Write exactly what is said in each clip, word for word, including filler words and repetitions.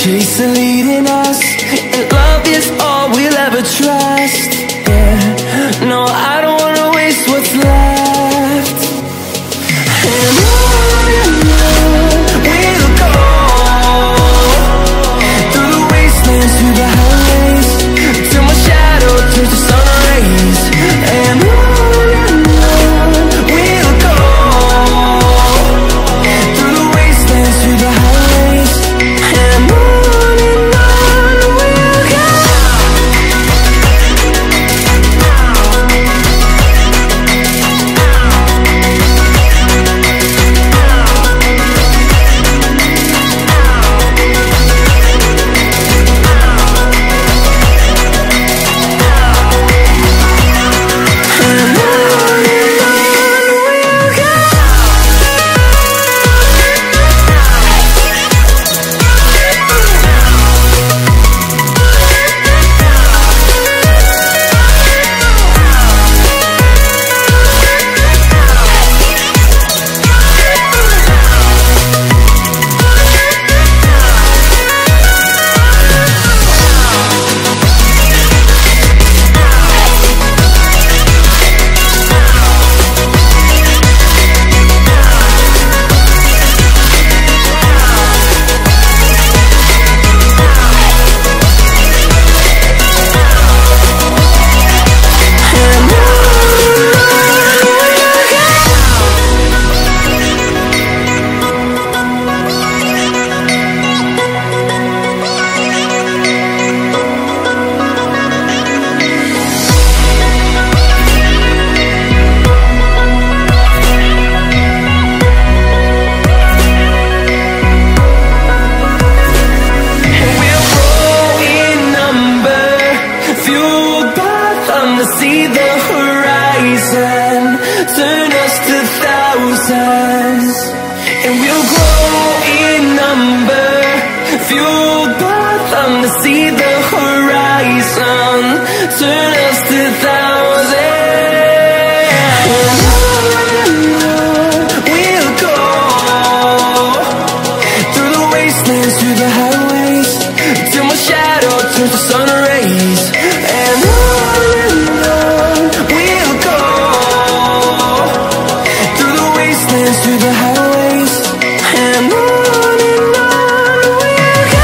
chase are leading us, and love is all we'll ever trust. Yeah, no, I don't wanna waste what's left. And on and on we'll go, through the wastelands, through the highways, till my shadow turns to sun rays. And on and on we'll go, through the wastelands, through the highways. And on and on we'll go. See the horizon, turn us to thousands, and we'll grow in number, fueled by them. To see the horizon, turn us to thousands. And on and on we'll go, through the wastelands, through the highways, till my shadow turns to sun rays. And on and on we'll go, through the wastelands, through the highways. And on and on we'll go.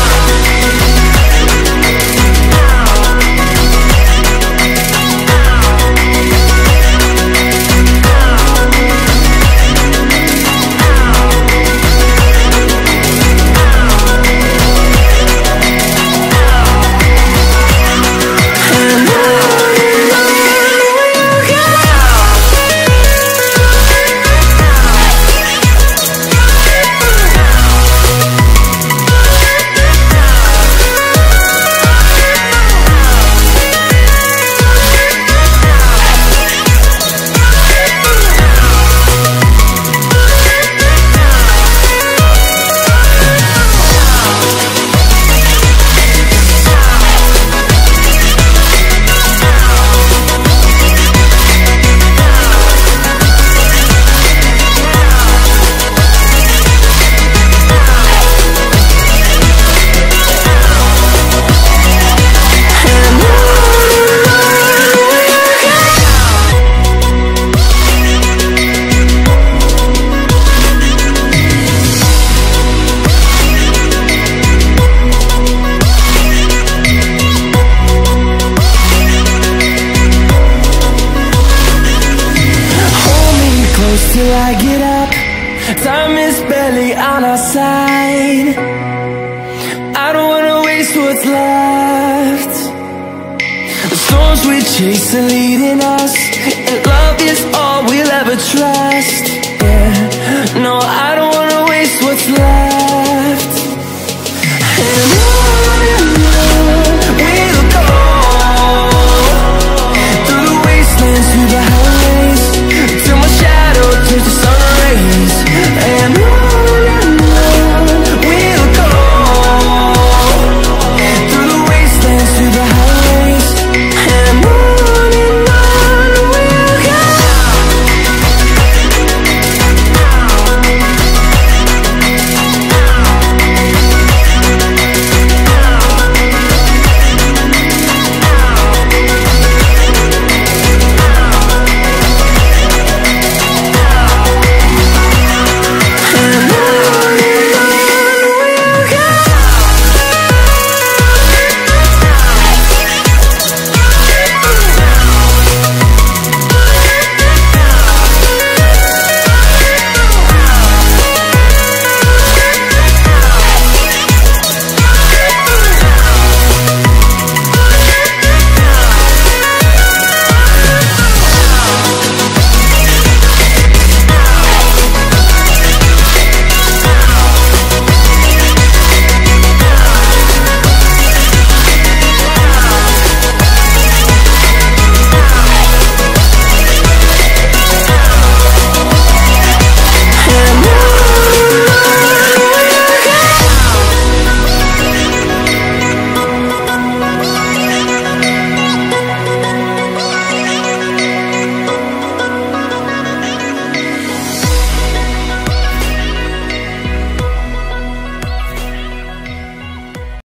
Till I get up, time is barely on our side. I don't wanna waste what's left. The storms we chase are leading us, and love is all we'll ever trust.